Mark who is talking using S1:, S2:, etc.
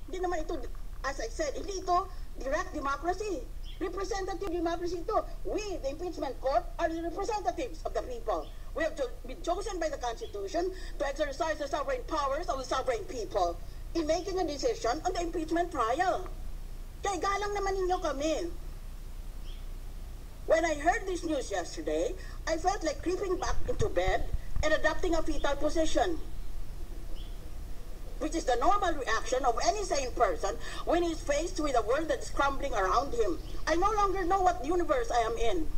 S1: Hindi naman ito, as I said, hindi ito direct democracy. Representative democracy ito. We, the impeachment court, are the representatives of the people. We have been chosen by the Constitution to exercise the sovereign powers of the sovereign people in making a decision on the impeachment trial. Kaya galang naman ninyo kami. When I heard this news yesterday, I felt like creeping back into bed and adopting a fetal position, which is the normal reaction of any sane person when he is faced with a world that is crumbling around him. I no longer know what universe I am in.